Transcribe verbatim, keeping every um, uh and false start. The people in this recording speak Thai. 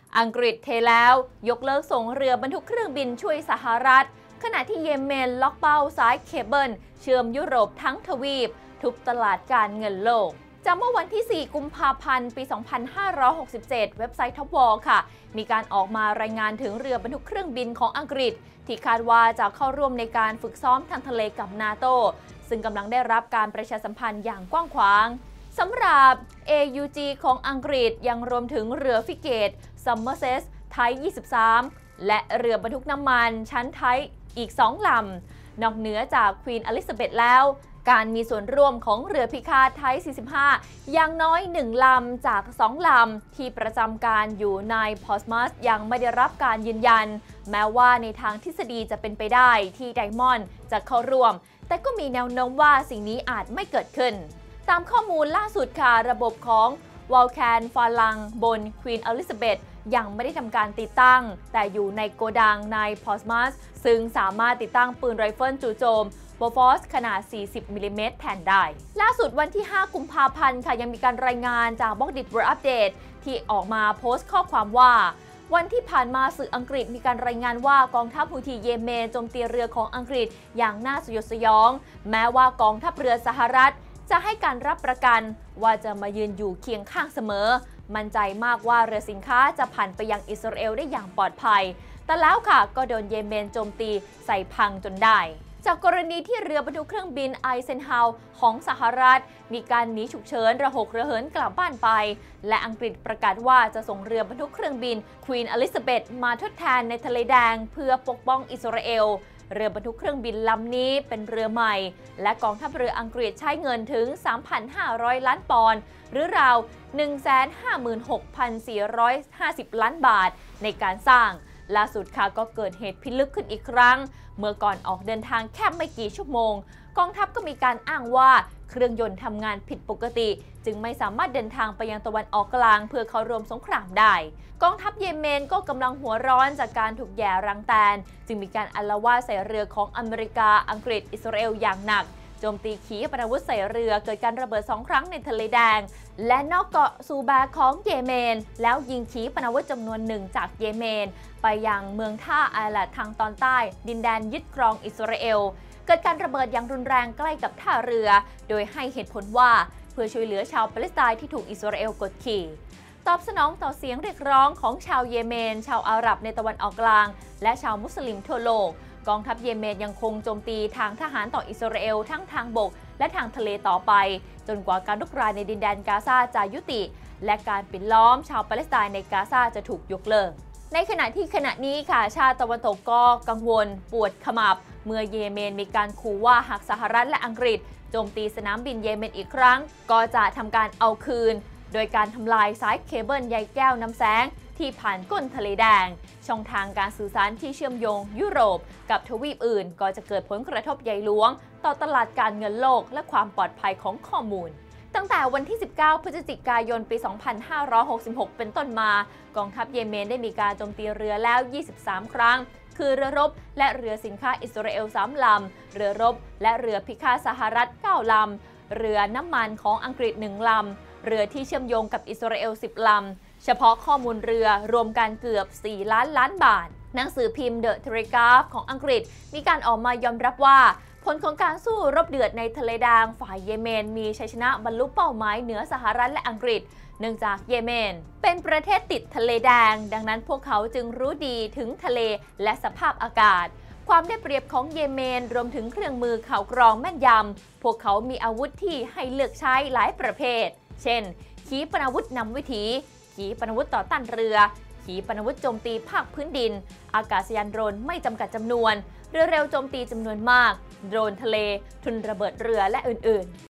อังกฤษเทแล้วยกเลิกส่งเรือบรรทุกเครื่องบินช่วยสหรัฐขณะที่เยเมนล็อกเป้าสายเคเบิลเชื่อมยุโรปทั้งทวีปทุบตลาดการเงินโลกจากเมื่อวันที่ สี่ กุมภาพันธ์ ปี สองพันห้าร้อยหกสิบเจ็ด เว็บไซต์ท็อปวอลค่ะมีการออกมารายงานถึงเรือบรรทุกเครื่องบินของอังกฤษที่คาดว่าจะเข้าร่วมในการฝึกซ้อมทางทะเลกับนาโตซึ่งกำลังได้รับการประชาสัมพันธ์อย่างกว้างขวางสำหรับ เอ ยู จี ของอังกฤษยังรวมถึงเรือฟริเกต ซัมเมอร์เซส ไทป์ ยี่สิบสาม และเรือบรรทุกน้ำมันชั้นไทป์อีก สอง ลำนอกเหนือจากควีนอลิซาเบธแล้วการมีส่วนร่วมของเรือพิฆาตไทป์ สี่สิบห้า อย่างน้อย หนึ่ง ลำจาก สอง ลำที่ประจำการอยู่ในพอร์ตสมัสยังไม่ได้รับการยืนยันแม้ว่าในทางทฤษฎีจะเป็นไปได้ที่ไดมอนด์จะเข้าร่วมแต่ก็มีแนวโน้มว่าสิ่งนี้อาจไม่เกิดขึ้นตามข้อมูลล่าสุดค่ะระบบของวอลแคนฟาลังบนควีนอลิซาเบธยังไม่ได้ทำการติดตั้งแต่อยู่ในโกดังในพอร์ตสมัสซึ่งสามารถติดตั้งปืนไรเฟิลจู่โจมบอฟอสขนาด สี่สิบ มิลลิเมตรแทนได้ล่าสุดวันที่ ห้า กุมภาพันธ์ค่ะยังมีการรายงานจากบล็อกดิบเวิลด์อัปเดตที่ออกมาโพสต์ข้อความว่าวันที่ผ่านมาสื่ออังกฤษมีการรายงานว่ากองทัพฮูธีเยเมนโจมตีเรือของอังกฤษอย่างน่าสยดสยองแม้ว่ากองทัพเรือสหรัฐจะให้การรับประกันว่าจะมายืนอยู่เคียงข้างเสมอมั่นใจมากว่าเรือสินค้าจะผ่านไปยังอิสราเอลได้อย่างปลอดภัยแต่แล้วค่ะก็โดนเยเมนโจมตีใส่พังจนได้จากกรณีที่เรือบรรทุกเครื่องบินไอเซนฮาวของสหรัฐมีการหนีฉุกเฉินระหกระเหินกลับบ้านไปและอังกฤษประกาศว่าจะส่งเรือบรรทุกเครื่องบินควีนอลิซาเบธมาทดแทนในทะเลแดงเพื่อปกป้องอิสราเอลเรือบรรทุกเครื่องบินลำนี้เป็นเรือใหม่และกองทัพเรืออังกฤษใช้เงินถึง สามพันห้าร้อย ล้านปอนด์หรือราว หนึ่งแสนห้าหมื่นหกพันสี่ร้อยห้าสิบ ล้านบาทในการสร้างล่าสุดค่ะก็เกิดเหตุพิลึกขึ้นอีกครั้งเมื่อก่อนออกเดินทางแค่ไม่กี่ชั่วโมงกองทัพก็มีการอ้างว่าเครื่องยนต์ทำงานผิดปกติจึงไม่สามารถเดินทางไปยังตะวันออกกลางเพื่อเข้าร่วมสงครามได้กองทัพเยเมนก็กำลังหัวร้อนจากการถูกแย่รังแตนจึงมีการอาละวาดใส่เรือของอเมริกาอังกฤษอิสราเอลอย่างหนักโจมตีขีปนาวุธใส่เรือเกิดการระเบิดสองครั้งในทะเลแดงและนอกเกาะซูบาของเยเมนแล้วยิงขีปนาวุธจำนวนหนึ่งจากเยเมนไปยังเมืองท่าอาลัดทางตอนใต้ดินแดนยึดครองอิสราเอลเกิดการระเบิดอย่างรุนแรงใกล้กับท่าเรือโดยให้เหตุผลว่าเพื่อช่วยเหลือชาวปาเลสไตน์ที่ถูกอิสราเอลกดขี่ตอบสนองต่อเสียงเรียกร้องของชาวเยเมนชาวอาหรับในตะวันออกกลางและชาวมุสลิมทั่วโลกกองทัพเยเมนยังคงโจมตีทางทหารต่ออิสราเอลทั้งทางบกและทางทะเลต่อไปจนกว่าการรุกรานในดินแดนกาซาจะยุติและการปิดล้อมชาวปาเลสไตน์ในกาซาจะถูกยกเลิกในขณะที่ขณะนี้ค่ะชาติตะวันตกก็กังวลปวดขมับเมื่อเยเมนมีการขู่ว่าหากสหรัฐและอังกฤษโจมตีสนามบินเยเมนอีกครั้งก็จะทำการเอาคืนโดยการทำลายสายเคเบิลใยแก้วนำแสงที่ผ่านก้นทะเลแดงช่องทางการสื่อสารที่เชื่อมโยงยุโรปกับทวีปอื่นก็จะเกิดผลกระทบใหญ่หลวงต่อตลาดการเงินโลกและความปลอดภัยของข้อมูลตั้งแต่วันที่ สิบเก้า พฤศจิกายน ปี สองพันห้าร้อยหกสิบหก เป็นต้นมากองทัพเยเมนได้มีการโจมตีเรือแล้ว ยี่สิบสาม ครั้งคือเรือรบและเรือสินค้าอิสราเอล สาม ลำเรือรบและเรือพิฆาตสหรัฐ เก้า ลำเรือน้ำมันของอังกฤษ หนึ่ง ลำเรือที่เชื่อมโยงกับอิสราเอล สิบ ลำเฉพาะข้อมูลเรือรวมกันเกือบ สี่ ล้านล้านบาทหนังสือพิมพ์ เดอะ เทเลกราฟ ของอังกฤษมีการออกมายอมรับว่าผลของการสู้รบเดือดในทะเลแดงฝ่ายเยเมนมีชัยชนะบรรลุเป้าหมายเหนือสหรัฐและอังกฤษเนื่องจากเยเมนเป็นประเทศติดทะเลแดงดังนั้นพวกเขาจึงรู้ดีถึงทะเลและสภาพอากาศความได้เปรียบของเยเมนรวมถึงเครื่องมือข่าวกรองแม่นยำพวกเขามีอาวุธที่ให้เลือกใช้หลายประเภทเช่นขีปนาวุธนำวิถีขีปนาวุธต่อต้านเรือขีปนาวุธโจมตีภาคพื้นดินอากาศยานโดรนไม่จำกัดจำนวนเรือเร็วโจมตีจำนวนมากโดรนทะเลทุนระเบิดเรือและอื่นๆ